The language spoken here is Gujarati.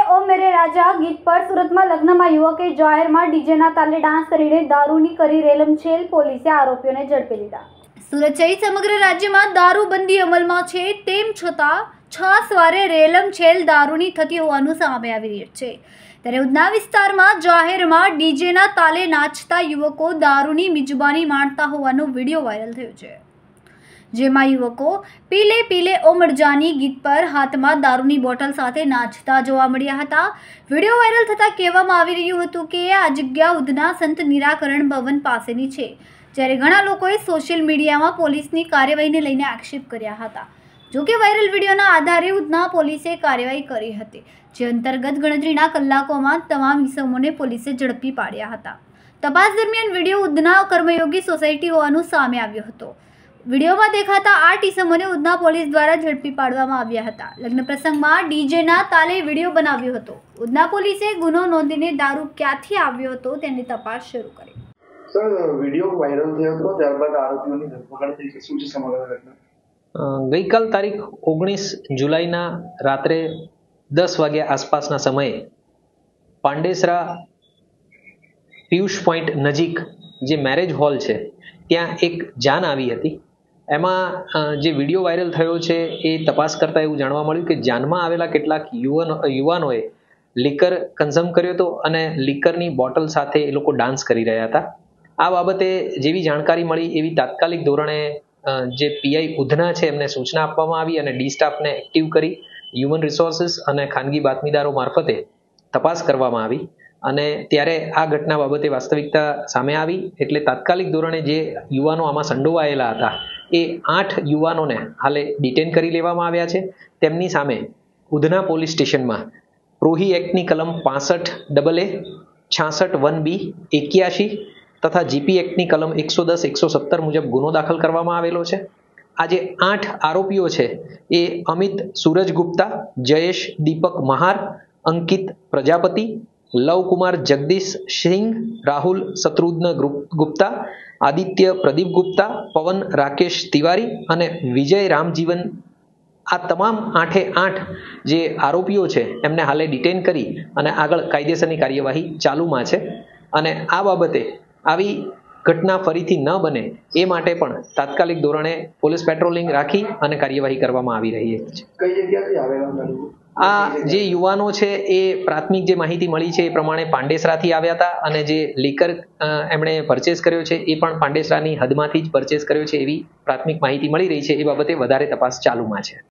ओ मेरे राजा गीत पर सूरतમાં લગ્નમાં યુવકે જાહેરમાં ડીજેના તાલે ડાન્સ કરીને દારૂની કરી રેલમછેલ, પોલીસે આરોપીઓને ઝડપી લીધા। સુરત સહિત સમગ્ર રાજ્યમાં દારૂબંધી અમલમાં છે, તેમ છતાં છાસવારે રેલમછેલ દારૂની થતી હોવાનું સામે આવી રહ્યું છે। ત્યારે ઉધના વિસ્તારમાં જાહેરમાં ડીજેના તાલે નાચતા યુવકો દારૂની મિજબાની માણતા હોવાનો વિડીયો વાયરલ થયો છે, જેમાં યુવકો પીલે પીલે ઓ મરજાની ગીત પર હાથમાં દારૂની બોટલ સાથે નાચતા જોવા મળ્યા હતા। વિડીયો વાયરલ થતાં કહેવામાં આવી રહ્યું હતું કે આ જગ્યા ઉધના સંત નિરાકરણ ભવન પાસેની છે, જ્યારે ઘણા લોકોએ સોશિયલ મીડિયામાં પોલીસની કાર્યવાહીને લઈને આક્ષેપ કર્યા હતા। જોકે વાયરલ વિડીયોના આધારે ઉધના પોલીસે કાર્યવાહી કરી હતી, જે અંતર્ગત ગણતરીના કલાકોમાં તમામ ઇસમોને પોલીસે ઝડપી પાડ્યા હતા। તપાસ દરમિયાન વિડીયો ઉધના કર્મયોગી સોસાયટી હોવાનું સામે આવ્યો હતો। વિડીયોમાં દેખાતા 8 ઇસમોને ઉધના પોલીસ દ્વારા ઝડપી પાડવામાં આવ્યા હતા। લગ્ન પ્રસંગમાં ડીજેના તાલે વિડીયો બનાવ્યો હતો। ઉધના પોલીસે ગુનો નોંધીને દારૂ ક્યાંથી આવ્યો હતો તેની તપાસ શરૂ કરી। સર, વિડીયો વાયરલ થયો હતો, ત્યારબાદ આરોપીઓની ધરપકડ થઈ છે, શું છે સમગ્ર ઘટના? ગઈકાલ તારીખ 19 જુલાઈના રાત્રે 10 વાગ્યા આસપાસના સમયે પાંડેસરા પિયુષ પોઈન્ટ નજીક જે મેરેજ હોલ છે ત્યાં એક જાન આવી હતી। એમાં જે વિડીયો વાયરલ થયો છે એ તપાસ કરતાં એવું જાણવા મળ્યું કે જાનમાં આવેલા કેટલાક યુવાનોએ લીકર કન્ઝ્યુમ કર્યો હતો અને લીકરની બોટલ સાથે એ લોકો ડાન્સ કરી રહ્યા હતા। આ બાબતે જેવી જાણકારી મળી એવી તાત્કાલિક ધોરણે જે પીઆઈ ઉધના છે એમને સૂચના આપવામાં આવી અને ડી સ્ટાફને એક્ટિવ કરી હ્યુમન રિસોર્સિસ અને ખાનગી બાતમીદારો મારફતે તપાસ કરવામાં આવી અને ત્યારે આ ઘટના બાબતે વાસ્તવિકતા સામે આવી। એટલે તાત્કાલિક ધોરણે જે યુવાનો આમાં સંડોવાયેલા હતા એ 8 યુવાનોને હાલે ડિટેન કરી લેવામાં આવ્યા છે। તેમની સામે ઉધના પોલીસ સ્ટેશનમાં પ્રોહી એક્ટની કલમ 65AA, 66 1B, 81 તથા જીપી એક્ટની કલમ 110, 117 મુજબ ગુનો દાખલ કરવામાં આવેલો છે। આ જે 8 આરોપીઓ છે એ અમિત સૂરજ ગુપ્તા, જયેશ દીપક મહાર, અંકિત પ્રજાપતિ, લવકુમાર જગદીશ સિંહ, રાહુલ શત્રુઘ્ન ગુપ્તા, આદિત્ય પ્રદીપ ગુપ્તા, પવન રાકેશ તિવારી અને વિજય રામજીવન, આ તમામ 8 જે આરોપીઓ છે એમને હાલે ડિટેન કરી અને આગળ કાયદેસરની કાર્યવાહી ચાલુમાં છે। અને આ બાબતે આવી ઘટના ફરીથી ન બને એ માટે પણ તાત્કાલિક ધોરણે પોલીસ પેટ્રોલિંગ રાખી અને કાર્યવાહી કરવામાં આવી રહી છે। કઈ જગ્યાથી આવેલા? આ જે યુવાનો છે એ પ્રાથમિક જે માહિતી મળી છે એ પ્રમાણે પાંડેસરાથી આવ્યા હતા અને જે લીકર એમણે પરચેસ કર્યો છે એ પણ પાંડેસરાની હદમાંથી જ પરચેસ કર્યો છે એવી પ્રાથમિક માહિતી મળી રહી છે। એ બાબતે વધારે તપાસ ચાલુમાં છે।